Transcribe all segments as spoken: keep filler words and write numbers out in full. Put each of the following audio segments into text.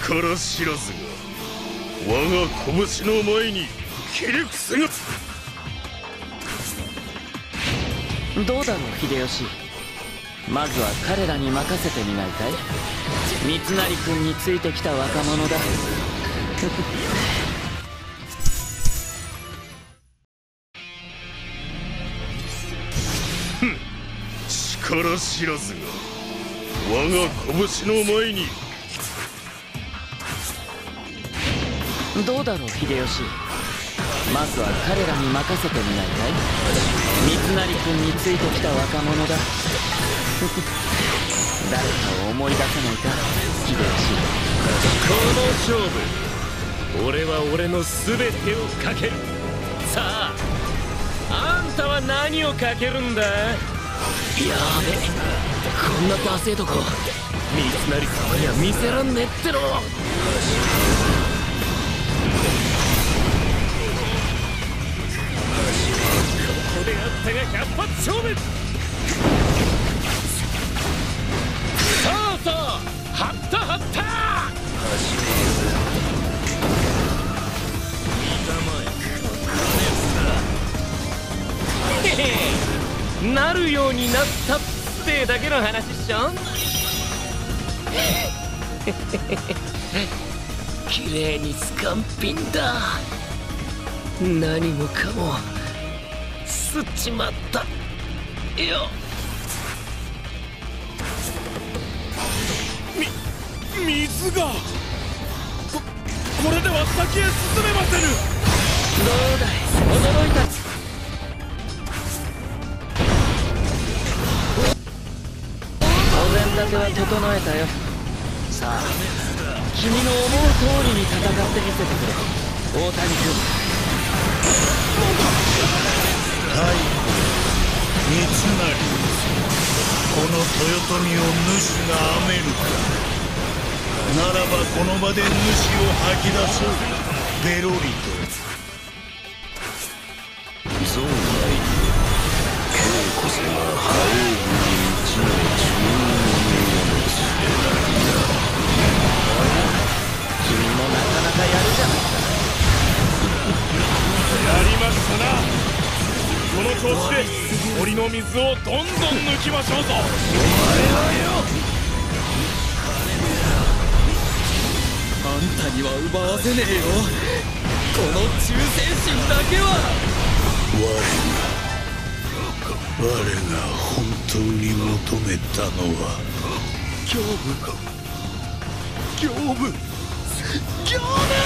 力知らずが我が拳の前に切り伏が。 どうだろう秀吉、まずは彼らに任せてみないかい。三成君についてきた若者だ。 力知らずが我が拳の前に。 どうだろう秀吉、まずは彼らに任せてみないかい。三成君についてきた若者だ。誰かを思い出さないか秀吉。 この勝負、俺は俺の全てをかける。さあ、あんたは何をかけるんだ。やべ、こんなダセえとこ三成様には見せらんねえっての。ここであったが百発勝負。さあさあ、はったはった。へへ、なるようになったってだけの話っしょ。綺麗にスカンピンだ。何もかもすっちまったよ。 み水が こ, これでは先へ進めませぬ。 どうだい、驚いた。お膳立ては整えたよ。さあ、君の思う通りに戦ってみせてくれ、大谷君。 太閤三成、この豊臣を主があめるか。ならばこの場で主を吐き出そう。ベロリと象内稽古せが覇王軍一の中央の知れないな。 君もなかなかやるじゃないか。 やりましたな。この調子で森の水をどんどん抜きましょうぞ。お前はよ、 あんたには奪わせねえよ、この忠誠心だけは。 我が我が本当に求めたのは胸部胸部胸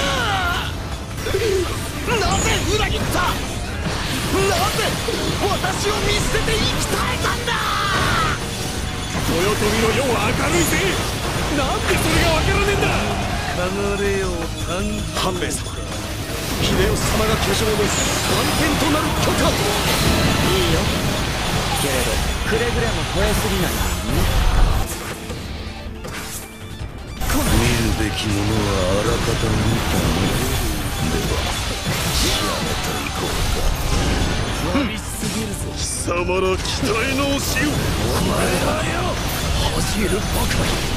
部。なぜ裏切った。なぜ私を見捨てて生き絶えたんだ。 豊臣の世は明るいぜ。なんでそれが分からねえんだ。 かがれよ半兵衛様、秀吉様が巨匠の満点となる許可。 いいよ、けれどくれぐれも超えすぎないようにね。 見るべきものはあらかた見たね。では仕上げていこうか。 悪すぎるぞ貴様ら期待の押しを。 お前らよ、恥じるばかり。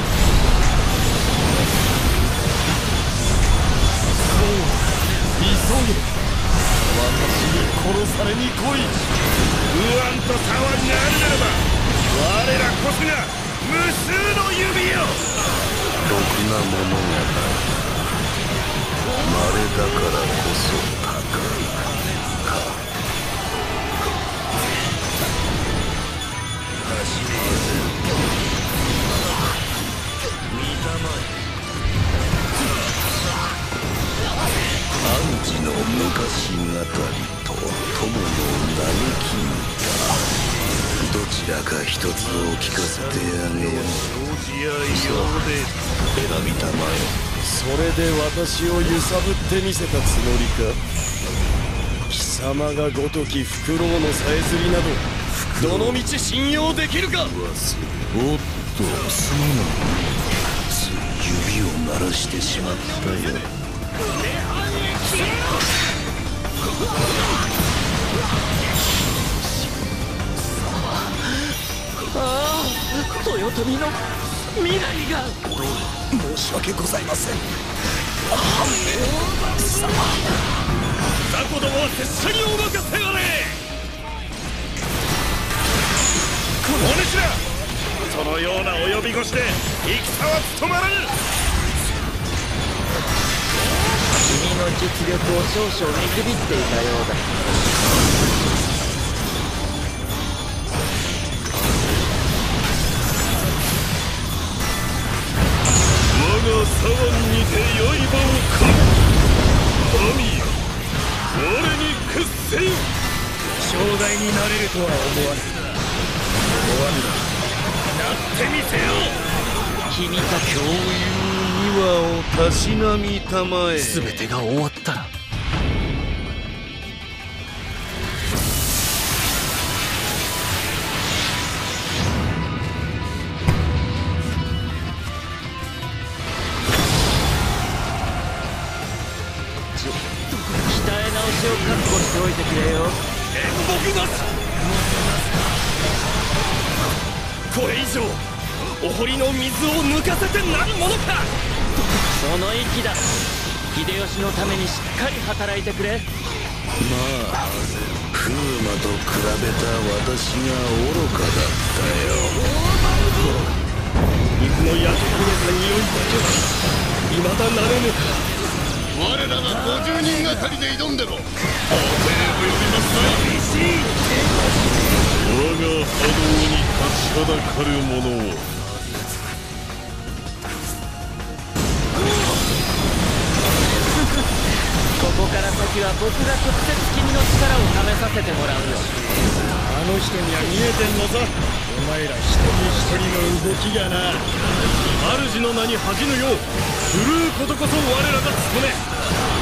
急げ、私に殺されに来い。 不安と騒ぎがあるならば我らこそが無数の指よ。 ろくなものがない。稀だからこそ高いか。汝の昔語りと友の嘆き歌、どちらか一つを聞かせてあげよう。さあ、選びたまえ。 それで私を揺さぶってみせたつもりか。貴様がごときフクロウのさえずりなどどのみち信用できるか。 おっと、すまない。つい指を鳴らしてしまったよ。 ああ、豊臣の未来が。 申し訳ございません。半兵衛様、 雑魚どもは拙者にお任せあれ。お主ら、そのような及び腰で戦は務まらぬ。 君の実力を少々見くびっていたようだ。 我が左腕にて刃をかむ。神よ、我に屈せよ。 障害になれるとは思わぬ。思わぬなってみせよ。 君たち共有庭をたしなみたまえ。 全てが終わったら鍛え直しを覚悟しておいてくれよ。 演目なし。これ以上お堀の水を抜かせてなるものか。 その息だ。秀吉のためにしっかり働いてくれ。 まあ風磨と比べた私が愚かだったよ。 水の焼け焦げた匂いだけは未だなれぬか。 我らがごじゅうにんがかりで挑んでろ。大勢お呼びます寂しいって。 我が波動に立ちはだかる者を。 ここから先は僕が直接君の力を試させてもらうよ。 あの人には見えてんのさ、お前ら一人一人の動きがな。 主の名に恥じぬよう振るうことこそ我らが務め。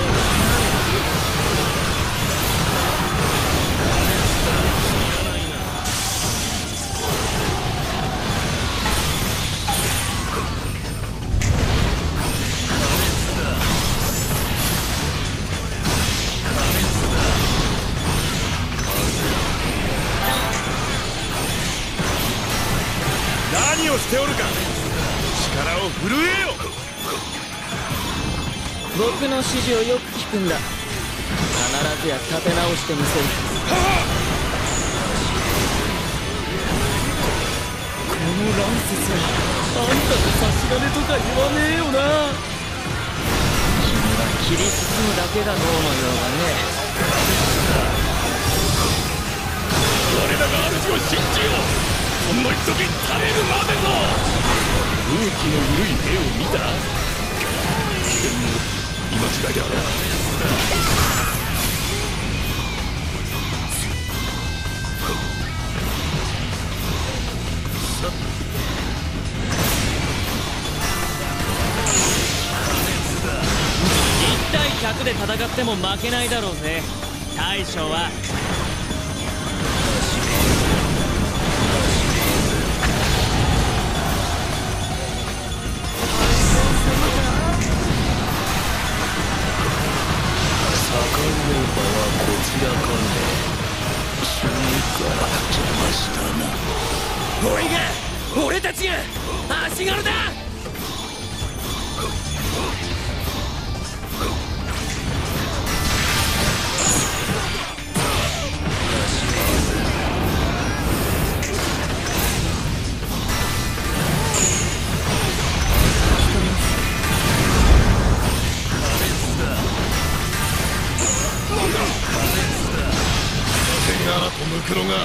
何をしておるか。力を震えよ。 僕の指示をよく聞くんだ。必ずや立て直してみせる。この乱世さ、あんたの差し金とか言わねえよな。君は切り進むだけが脳のようだね。 我らが主を信じよう。ほんの一時耐えるまでぞ。風紀の緩い目を見た。今違いであろう。 いち対ひゃくで戦っても負けないだろうぜ。大将は盛んの場はこちらかね。死ぬから邪魔したな。 おいが、俺たちが足軽だ。ムクロが。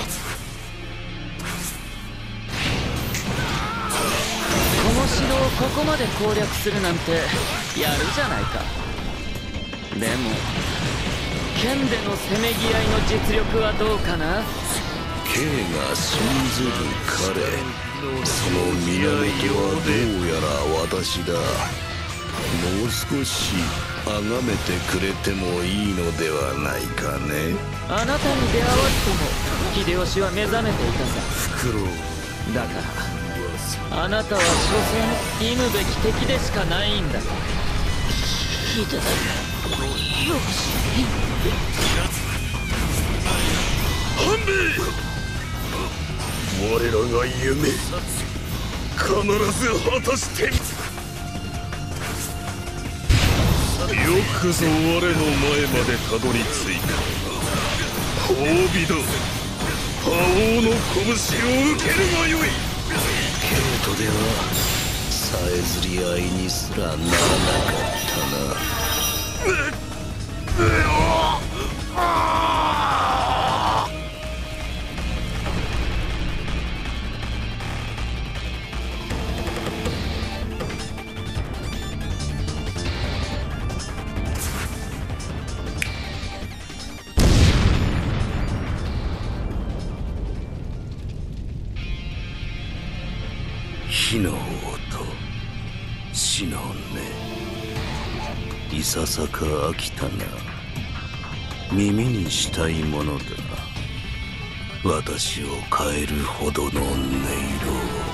この城をここまで攻略するなんてやるじゃないか。でも剣でのせめぎ合いの実力はどうかな。 K が信ずる彼、その源はどうやら私だ。もう少し崇めてくれてもいいのではないかね。 あなたに出会わずとも秀吉は目覚めていたさ。 フクロウだからあなたは所詮忌むべき敵でしかないんだ。秀吉半兵衛、我らが夢必ず果たしてよくぞ我の前までたどり着いた。褒美だ。覇王の拳を受けるがよい。ケイトではさえずり合いにすらならなかったな。火の音、死の音、いささか飽きたな。耳にしたいものだ。私を変えるほどの音色を。